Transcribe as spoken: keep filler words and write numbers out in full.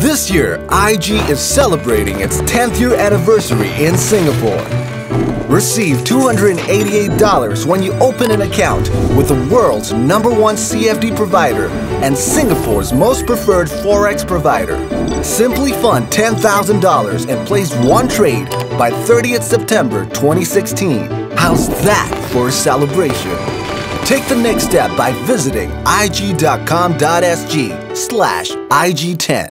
This year, I G is celebrating its tenth year anniversary in Singapore. Receive two hundred eighty-eight dollars when you open an account with the world's number one C F D provider and Singapore's most preferred Forex provider. Simply fund ten thousand dollars and place one trade by thirtieth September twenty sixteen. How's that for a celebration? Take the next step by visiting I G dot com dot S G slash I G ten.